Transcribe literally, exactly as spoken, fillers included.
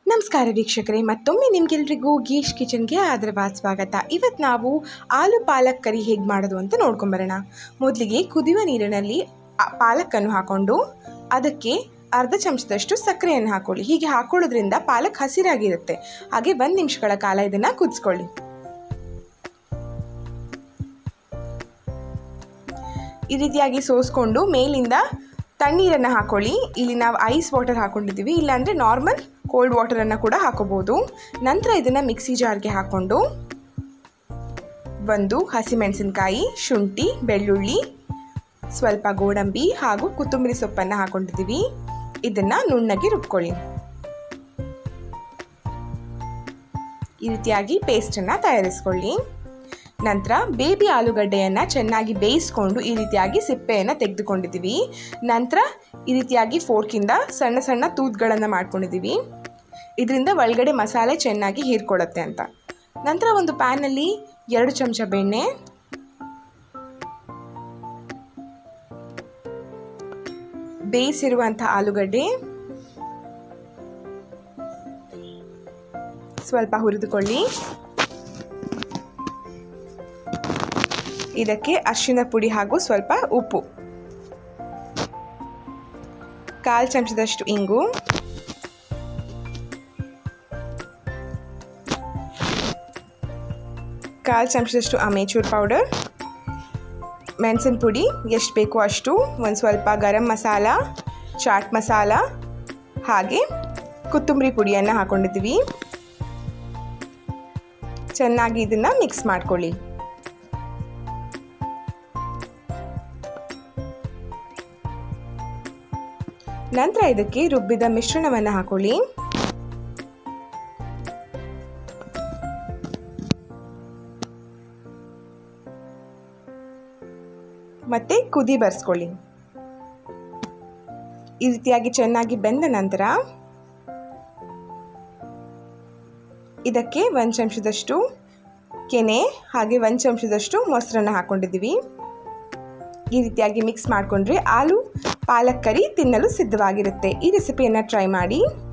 ನಮಸ್ಕಾರ ವೀಕ್ಷಕರೇ, ಮತ್ತೊಮ್ಮೆ ನಿಮಗೆಲ್ರಿಗೂ ಗೀಶ್ ಕಿಚನ್ಗೆ ಆದರವಾದ ಸ್ವಾಗತ. ಇವತ್ತು ನಾವು ಆಲೂ ಪಾಲಕ್ ಕರಿ ಹೇಗೆ ಮಾಡೋದು ಅಂತ ನೋಡ್ಕೊಂಬರೋಣ. ಮೊದಲಿಗೆ ಕುದಿಯುವ ನೀರಿನಲ್ಲಿ ಪಾಲಕನ್ನು ಹಾಕ್ಕೊಂಡು ಅದಕ್ಕೆ ಅರ್ಧ ಚಮಚದಷ್ಟು ಸಕ್ಕರೆಯನ್ನು ಹಾಕ್ಕೊಳ್ಳಿ. ಹೀಗೆ ಹಾಕ್ಕೊಳ್ಳೋದ್ರಿಂದ ಪಾಲಕ್ ಹಸಿರಾಗಿರುತ್ತೆ. ಹಾಗೆ ಒಂದು ನಿಮಿಷಗಳ ಕಾಲ ಇದನ್ನು ಕುದಿಸ್ಕೊಳ್ಳಿ. ಈ ರೀತಿಯಾಗಿ ಸೋಸ್ಕೊಂಡು ಮೇಲಿಂದ ತಣ್ಣೀರನ್ನು ಹಾಕ್ಕೊಳ್ಳಿ. ಇಲ್ಲಿ ನಾವು ಐಸ್ ವಾಟರ್ ಹಾಕ್ಕೊಂಡಿದ್ದೀವಿ, ಇಲ್ಲಾಂದರೆ ನಾರ್ಮಲ್ ಕೋಲ್ಡ್ ವಾಟರನ್ನು ಕೂಡ ಹಾಕೋಬೋದು. ನಂತರ ಇದನ್ನು ಮಿಕ್ಸಿ ಜಾರ್ಗೆ ಹಾಕ್ಕೊಂಡು ಒಂದು ಹಸಿಮೆಣಸಿನಕಾಯಿ, ಶುಂಠಿ, ಬೆಳ್ಳುಳ್ಳಿ, ಸ್ವಲ್ಪ ಗೋಡಂಬಿ ಹಾಗೂ ಕೊತ್ತಂಬರಿ ಸೊಪ್ಪನ್ನು ಹಾಕ್ಕೊಂಡಿದ್ದೀವಿ. ಇದನ್ನು ನುಣ್ಣಗೆ ರುಬ್ಕೊಳ್ಳಿ. ಈ ರೀತಿಯಾಗಿ ಪೇಸ್ಟನ್ನು ತಯಾರಿಸ್ಕೊಳ್ಳಿ. ನಂತರ ಬೇಬಿ ಆಲೂಗಡ್ಡೆಯನ್ನು ಚೆನ್ನಾಗಿ ಬೇಯಿಸ್ಕೊಂಡು ಈ ರೀತಿಯಾಗಿ ಸಿಪ್ಪೆಯನ್ನು ತೆಗೆದುಕೊಂಡಿದ್ದೀವಿ. ನಂತರ ಈ ರೀತಿಯಾಗಿ ಫೋರ್ಕಿಂದ ಸಣ್ಣ ಸಣ್ಣ ತೂತುಗಳನ್ನು ಮಾಡ್ಕೊಂಡಿದ್ದೀವಿ. ಇದರಿಂದ ಒಳಗಡೆ ಮಸಾಲೆ ಚೆನ್ನಾಗಿ ಹೀರ್ಕೊಳ್ಳುತ್ತೆ ಅಂತ. ನಂತರ ಒಂದು ಪ್ಯಾನಲ್ಲಿ ಎರಡು ಚಮಚ ಬೆಣ್ಣೆ, ಬೇಯಿಸಿರುವಂಥ ಆಲೂಗಡ್ಡೆ ಸ್ವಲ್ಪ ಹುರಿದುಕೊಳ್ಳಿ. ಇದಕ್ಕೆ ಅರಿಶಿನ ಪುಡಿ ಹಾಗೂ ಸ್ವಲ್ಪ ಉಪ್ಪು, ಕಾಲು ಚಮಚದಷ್ಟು ಇಂಗು, ಕಾಲು ಚಮಚದಷ್ಟು ಅಮೇಚೂರ್ ಪೌಡರ್, ಮೆಣಸಿನ ಪುಡಿ ಎಷ್ಟು ಬೇಕೋ ಅಷ್ಟು, ಒಂದು ಸ್ವಲ್ಪ ಗರಂ ಮಸಾಲ, ಚಾಟ್ ಮಸಾಲ ಹಾಗೆ ಕೊತ್ತಂಬರಿ ಪುಡಿಯನ್ನು ಹಾಕ್ಕೊಂಡಿದ್ದೀವಿ. ಚೆನ್ನಾಗಿ ಇದನ್ನು ಮಿಕ್ಸ್ ಮಾಡ್ಕೊಳ್ಳಿ. ನಂತರ ಇದಕ್ಕೆ ರುಬ್ಬಿದ ಮಿಶ್ರಣವನ್ನು ಹಾಕೊಳ್ಳಿ. ಮತ್ತೆ ಕುದಿ ಬರ್ಸ್ಕೊಳ್ಳಿ. ಈ ರೀತಿಯಾಗಿ ಚೆನ್ನಾಗಿ ಬೆಂದ ನಂತರ ಇದಕ್ಕೆ ಒಂದು ಚಮಚದಷ್ಟು ಕೆನೆ ಹಾಗೆ ಒಂದು ಚಮಚದಷ್ಟು ಮೊಸರನ್ನು ಹಾಕ್ಕೊಂಡಿದ್ದೀವಿ. ಈ ರೀತಿಯಾಗಿ ಮಿಕ್ಸ್ ಮಾಡಿಕೊಂಡ್ರೆ ಆಲೂ ಪಾಲಕ್ ಕರಿ ತಿನ್ನಲು ಸಿದ್ಧವಾಗಿರುತ್ತೆ. ಈ ರೆಸಿಪಿಯನ್ನು ಟ್ರೈ ಮಾಡಿ.